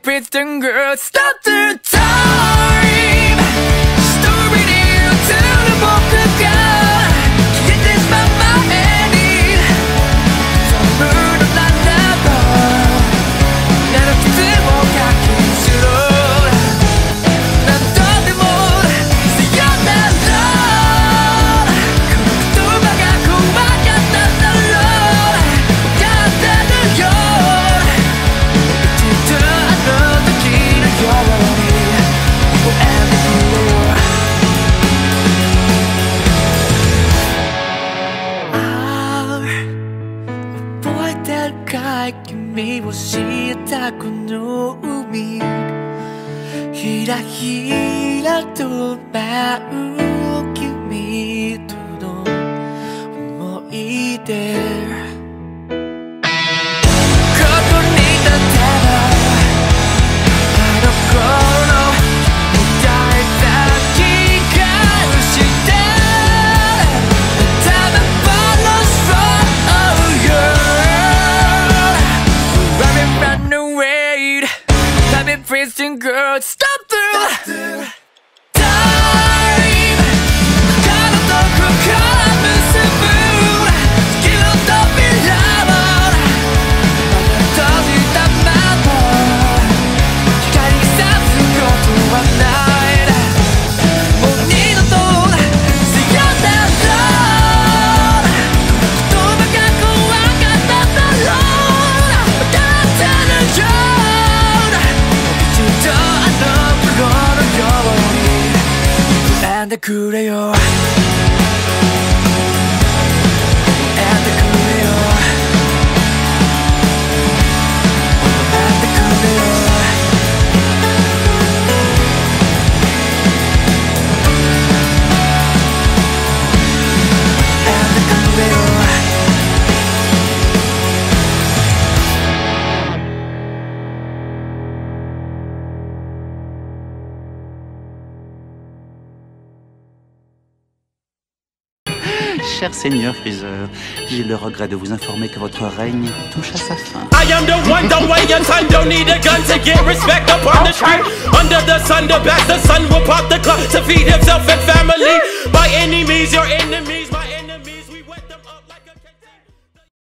Christian girl, stop the time. Storyに映る僕が消えてしまう前にそのムードならばなら傷をかきしろ。何度でもさよならこの言葉が怖かったんだろう。分かってるよきっとあの時のように微笑んでくれよ。覚えてるかい君を知ったこの海ひらひらと舞う君との思い出ここに立てばあの頃抱いた気がして多分 follows from you I've been running away I've been freezing girl stop the time 彼とこから結ぶ月の扉を閉じたまま光にさすことはないもう二度とさよならこの言葉が怖かったんだろう分かってるよきっとあの頃のように選んでくれよ選んでくれよ選んでくれよ選んでくれよ Cher Seigneur Freezer, j'ai le regret de vous informer que votre règne touche à sa fin. I am the one, don't wait your time, don't need a gun to get respect up on the street. Under the sun, the best, the sun will pop the clock to feed himself and family. By any means, your enemies might